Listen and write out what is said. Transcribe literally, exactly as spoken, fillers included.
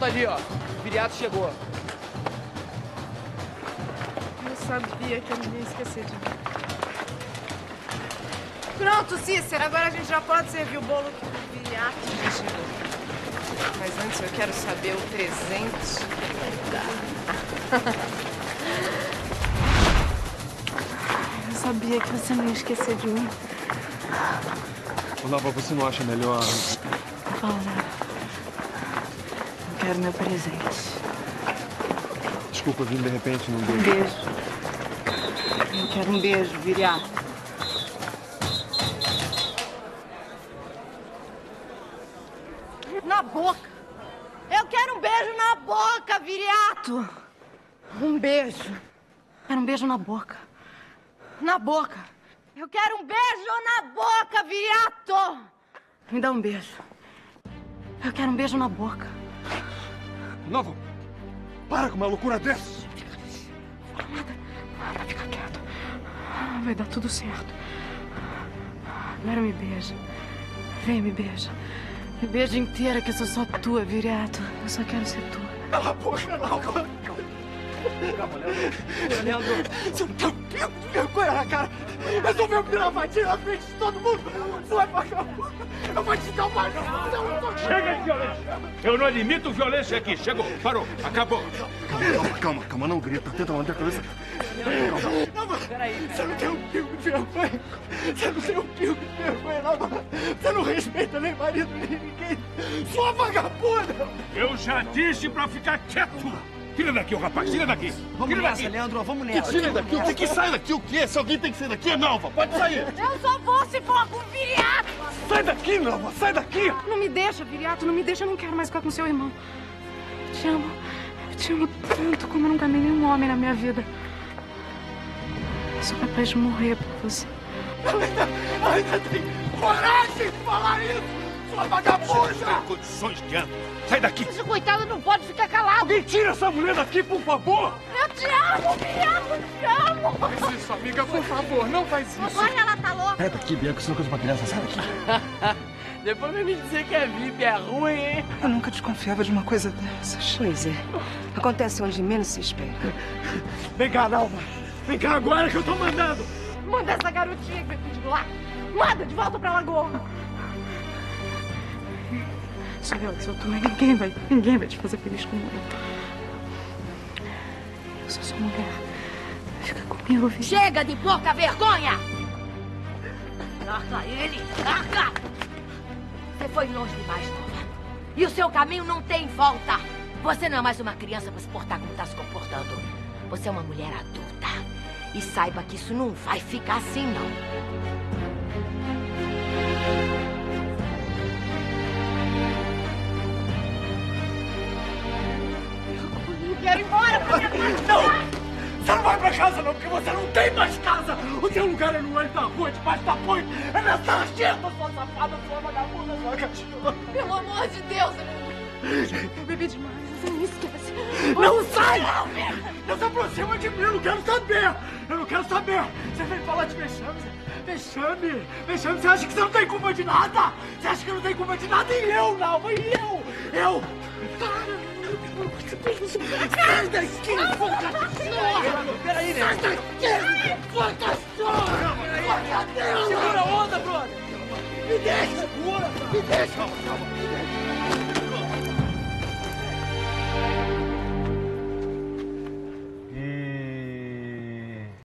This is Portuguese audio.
ali, ó. O Viriato chegou. Eu sabia que eu não ia esquecer de mim. Pronto, Cícera, agora a gente já pode servir o bolo que o Viriato já chegou. Mas antes eu quero saber o presente que dá. Eu sabia que você não ia esquecer de mim. Ô, Nova, você não acha melhor... Não fala nada. Eu quero meu presente. Desculpa, vim de repente, não deu. Um beijo. Eu quero um beijo, Viriato. Na boca! Eu quero um beijo na boca, Viriato! Um beijo. Quero um beijo na boca. Na boca. Eu quero um beijo na boca, Viriato! Me dá um beijo. Eu quero um beijo na boca. Nova, para com uma loucura dessa! Fala nada. Nada, fica quieto. Vai dar tudo certo. Agora me beija. Vem, me beija. Me beija inteira, que eu sou só tua, Viriato. Eu só quero ser tua. Cala a boca, Nova! Calma, Leandro. Leandro, você não tem um pingo de vergonha na cara. Resolveu me virar vadia na frente de todo mundo. Você vai pagar. Eu vou te dar uma... Chega de violência. Eu não admito violência aqui. Chegou, parou, acabou. Calma, calma, calma, não grita. Tenta manter a cabeça. Não, mas você não tem um pingo de vergonha. Você não tem um pingo de vergonha, não. Você não respeita nem marido, nem ninguém. Sua vagabunda. Eu já disse pra ficar quieto. Tira daqui, ô rapaz, tira daqui! Vamos tira nessa, daqui. Leandro, vamos nessa. Tira daqui, o que que sai daqui? O quê? Se alguém tem que sair daqui, é Nova. Pode sair. Eu só vou se for com o Viriato! Sai daqui, Nova, sai daqui! Não me deixa, Viriato, não me deixa, eu não quero mais ficar com seu irmão. Eu te amo, eu te amo tanto como eu nunca amei nenhum homem na minha vida. Eu sou capaz de morrer por você. Ainda, ainda tem coragem de falar isso, sua vagabunda! Você tem condições de andar. Sai daqui! Esse coitado não pode ficar calado. Alguém tira essa mulher daqui, por favor! Eu te amo, Viriato, eu te amo. Faz isso, amiga, por favor, não faz isso. Agora ela tá louca. Sai daqui, Bianca, isso não é coisa pra criança, sai daqui. Depois vai me dizer que é V I P, é ruim, hein? Eu nunca desconfiava de uma coisa dessas. Pois é. Acontece onde menos se espera. Vem cá, Nalva. Vem cá agora que eu tô mandando. Manda essa garotinha que vai pedir lá. Manda de volta pra Lagoa. Sou eu que sou tua. Ninguém vai, ninguém vai te fazer feliz como eu. Eu sou sua mulher. Fica comigo, Viriato. Chega de pouca vergonha! Larga ele! Larga! Você foi longe demais, Nova. E o seu caminho não tem volta. Você não é mais uma criança para se portar como está se comportando. Você é uma mulher adulta. E saiba que isso não vai ficar assim, não. Quero ir embora pra minha casa. Não! Você não vai pra casa, não, porque você não tem mais casa! O seu lugar é no olho da rua, debaixo da ponte! É na sarjeta, sua safada, sua vagabunda, sua cachorra! Pelo amor de Deus, eu bebi demais, você me esquece. Não sai! Não se aproxima de mim, eu não quero saber! Eu não quero saber! Você vem falar de vexame, vexame, vexame, você acha que você não tem culpa de nada? Você acha que eu não tenho culpa de nada? E eu, Nalva, e eu? Eu? Sai daqui, sua cachorra! Peraí, né? Sai daqui, sua cachorra! Peraí! Segura a onda, brother! Me deixa! Me deixa! Calma, calma, me deixa!